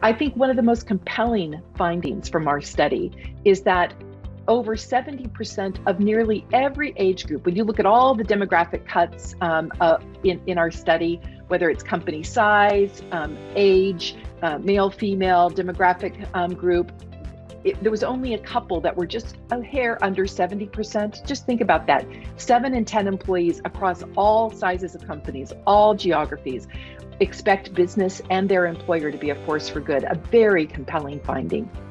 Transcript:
I think one of the most compelling findings from our study is that over 70% of nearly every age group, when you look at all the demographic cuts in our study, whether it's company size, age, male, female, demographic group, there was only a couple that were just a hair under 70%. Just think about that. 7 in 10 employees across all sizes of companies, all geographies, expect business and their employer to be a force for good. A very compelling finding.